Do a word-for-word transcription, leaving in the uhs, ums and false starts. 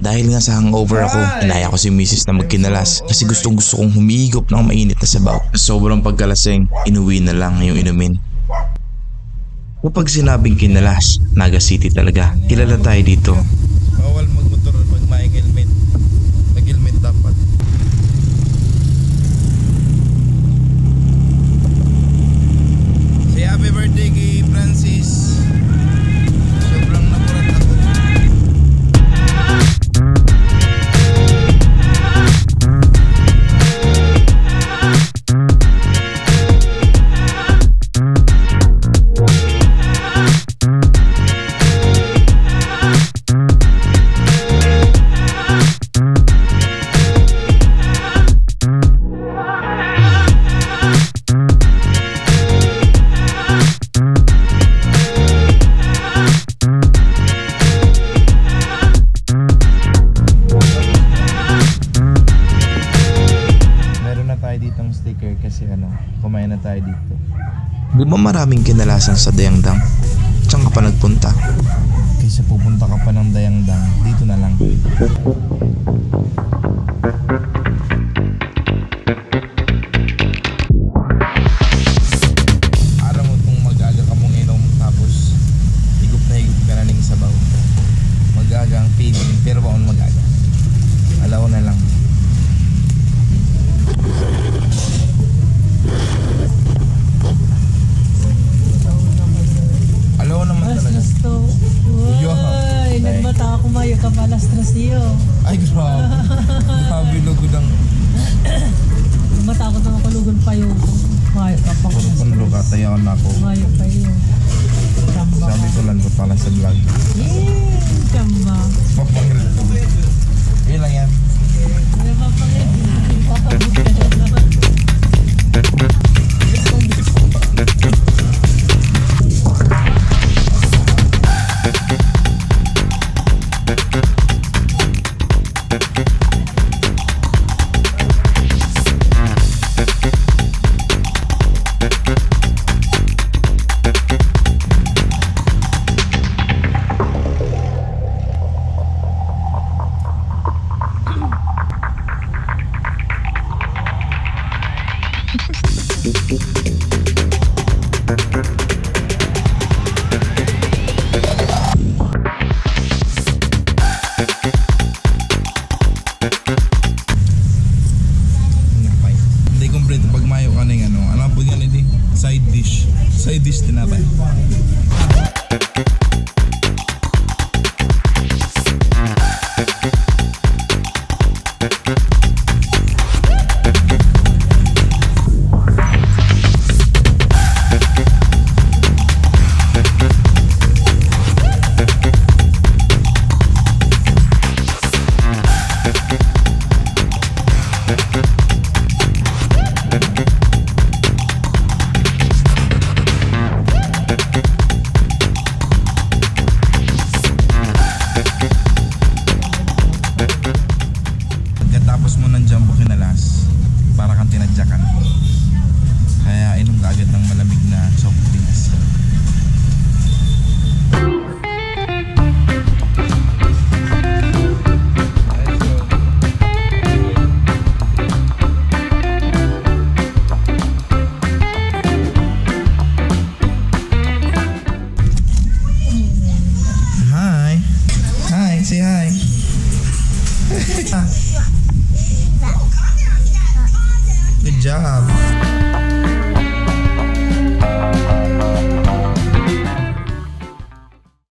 Dahil nga sa hangover ako, inaya ko si misis na magkinalas kasi gustong gusto kong humigop ng mainit na sabaw. Sobrang pagkalasing, inuwi na lang yung inumin. Kapag sinabing kinalas, Naga City talaga. Kilala tayo dito. Bawal magmotor pag may helmet. Mag-helmet dapat. Say happy birthday kay Francis. Sobrang nakurat ako. Sticker kasi ano, kumain na tayo dito. Di ba maraming kinalasan sa Dayangdang? Saan ka pa nagpunta? Kaysa pupunta ka pa ng Dayangdang, dito na lang. Aram mo kung mag-aga ka mong inom tapos higop na higop ka na ng sabaw. Mag-aga ang feeling pero baon mag-aga. Alaw na lang. Alaw naman talaga. Uy, nagmata ako mayo ka pa alas tres niyo. Ay grabe. Grabe lugod ang nagmata ako na makalugod pa yung mayo ka pa alas tres. Pundo ka, tayawan na ako. Mayo pa yun. Chamba. Sabi ko lang ko pala sa vlog. Eh, chamba. Papangil ko. Yun lang yan. May papangil. Hindi kompleto pag mayo ka ng ano, ano po yan hindi? Side dish. Side dish din natin. Pagkatapos mo ng Jumbo Kinalas, para kang tinadyakan. Kaya inom ka agad ng malamig na soft drinks. Hi. Hi, say hi. Good job.